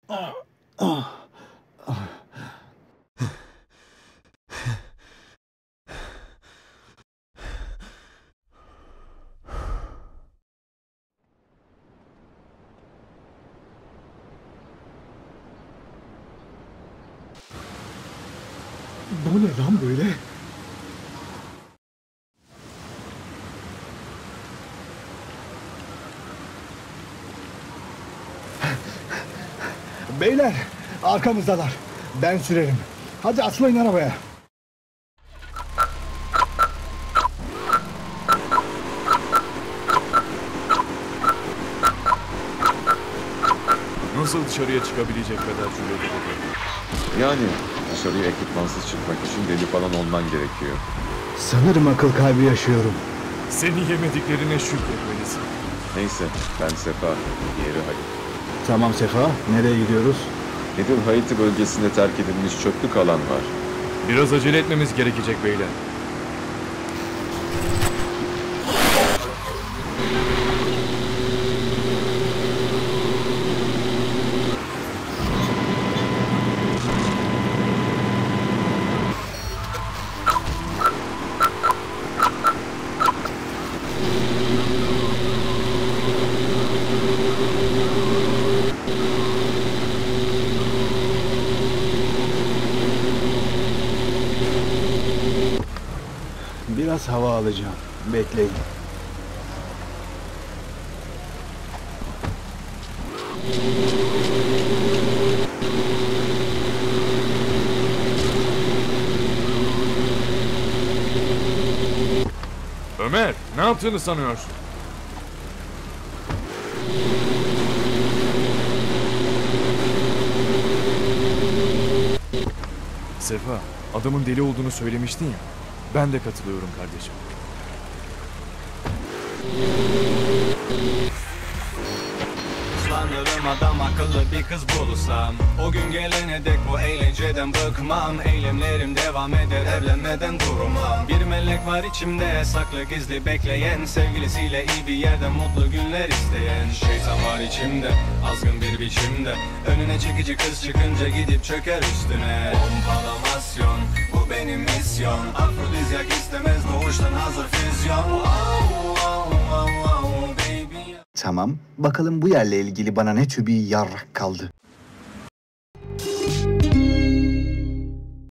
Bu ne lan böyle? Beyler, arkamızdalar. Ben sürerim. Hadi atlayın arabaya. Nasıl dışarıya çıkabilecek kadar cüretkli bu? Yani dışarıya ekipmansız çıkmak için deli falan olman gerekiyor. Sanırım akıl kaybı yaşıyorum. Seni yemediklerine şükretmelisin. Neyse, ben Sefa, diğeri Halit. Tamam Sefa, nereye gidiyoruz? Middle Haiti bölgesinde terk edilmiş çöplük alan var. Biraz acele etmemiz gerekecek beyler. Biraz hava alacağım. Bekleyin. Ömer, ne yaptığını sanıyorsun? Sefa, adamın deli olduğunu söylemiştin ya. Ben de katılıyorum kardeşim. Sanırım adam akıllı bir kız bulursam, o gün gelene dek bu eğlenceden bıkmam. Eylemlerim devam eder, evlenmeden durmam. Bir melek var içimde, saklı gizli bekleyen, sevgilisiyle iyi bir yerde mutlu günler isteyen. Şeytan var içimde, azgın bir biçimde, önüne çekici kız çıkınca gidip çöker üstüne. Pompalamasyon, bu benim misyon. Afrodizyak istemez doğuştan hazır füzyon. Tamam, bakalım bu yerle ilgili bana ne tübi yarrak kaldı.